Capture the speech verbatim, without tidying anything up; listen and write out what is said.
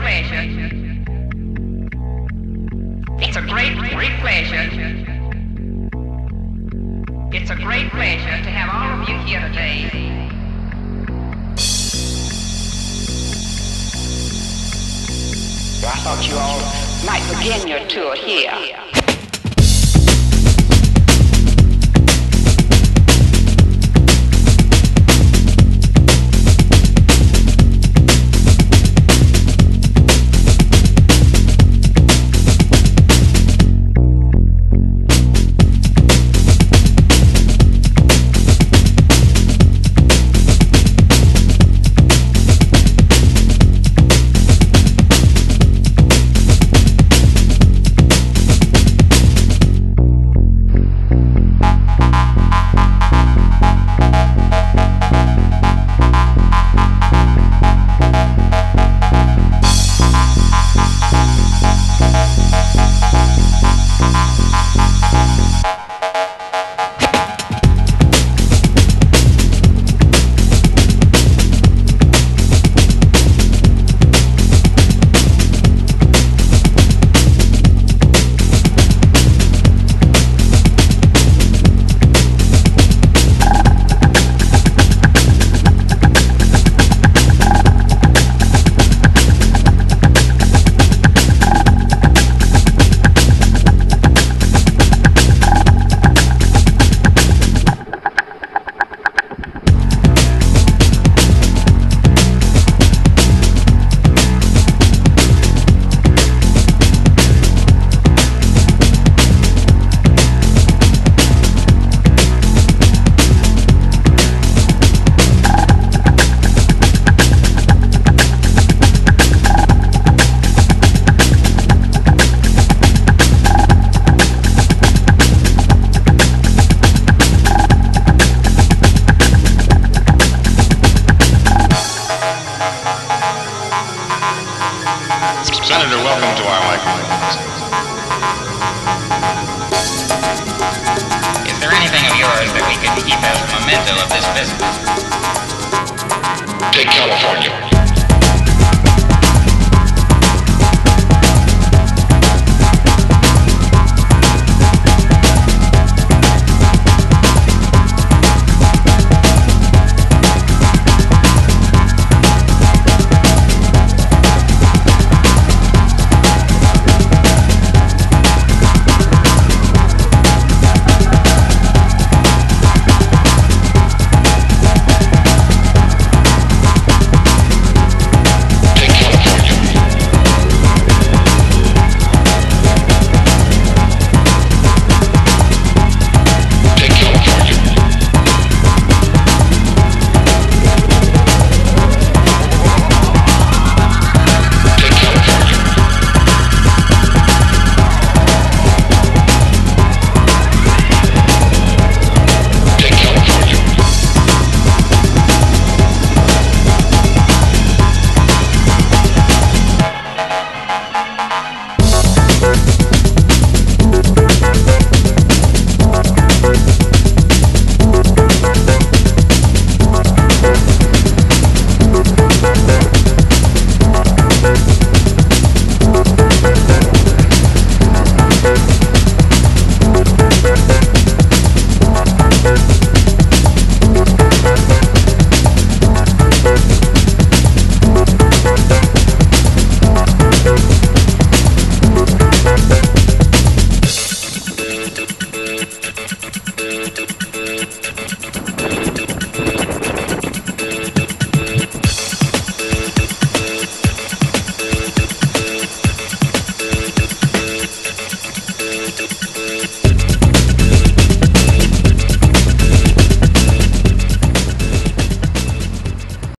pleasure. It's a great, great pleasure. It's a great pleasure to have all of you here today. I thought you all might begin your tour here. Senator, welcome to our microphone. Is there anything of yours that we could keep as a memento of this visit? Take California.